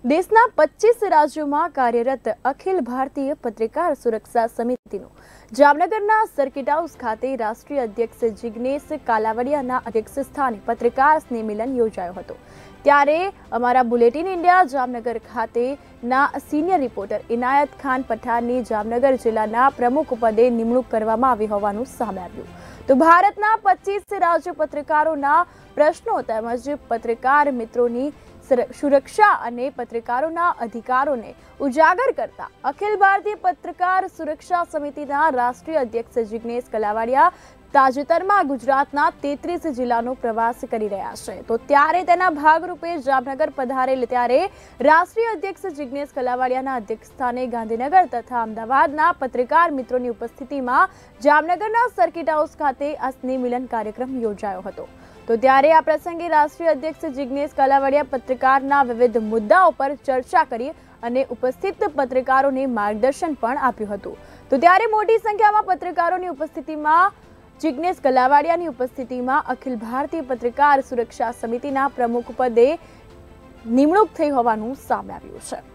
દેશના 25 રાજ્યોમાં કાર્યરત અખિલ ભારતીય પત્રકાર સુરક્ષા સમિતિનું જામનગરના સર્કિટ હાઉસ ખાતે રાષ્ટ્રીય અધ્યક્ષ જિગ્નેશ કાલાવડિયાના અધ્યક્ષ સ્થાને પત્રકાર સ્નેહ મિલન યોજાયો હતો। ત્યારે અમારા બુલેટિન ઇન્ડિયા જામનગર ખાતેના સિનિયર રિપોર્ટર ઇનાયત ખાન પઠાણની જામનગર જિલ્લાના પ્રમુખ પદે નિમણૂક કરવામાં આવી હોવાનું સામે આવ્યું। તો ભારતના 25 રાજ્ય પત્રકારોના પ્રશ્નો તેમજ પત્રકાર મિત્રોની સુરક્ષા અને પત્રકારોના અધિકારોને ઉજાગર કરતા અખિલ ભારતીય પત્રકાર સુરક્ષા સમિતિના રાષ્ટ્રીય અધ્યક્ષ જિગ્નેશ કાલાવડિયા તાજેતરમાં ગુજરાતના 33 જિલ્લાનો પ્રવાસ કરી રહ્યા છે। તો ત્યારે તેના ભાગરૂપે જામનગર પધારેલ ત્યારે રાષ્ટ્રીય અધ્યક્ષ જિગ્નેશ કાલાવડિયાના અધ્યક્ષસ્થાને ગાંધીનગર તથા અમદાવાદના પત્રકાર મિત્રોની ઉપસ્થિતિમાં જામનગરના સર્કિટ હાઉસ ખાતે આ સ્નેહ મિલન કાર્યક્રમ યોજાયો હતો। તો ત્યારે આ પ્રસંગે રાષ્ટ્રીય અધ્યક્ષ જિગ્નેશ કાલાવડિયા પત્રકારના વિવિધ મુદ્દાઓ પર ચર્ચા કરી અને ઉપસ્થિત પત્રકારોને માર્ગદર્શન પણ આપ્યું હતું। તો ત્યારે મોટી સંખ્યામાં પત્રકારોની ઉપસ્થિતિમાં જિગ્નેશ કાલાવડિયાની ઉપસ્થિતિમાં અખિલ ભારતીય પત્રકાર સુરક્ષા સમિતિના પ્રમુખ પદે નિમણૂક થઈ હોવાનું સામે આવ્યું છે।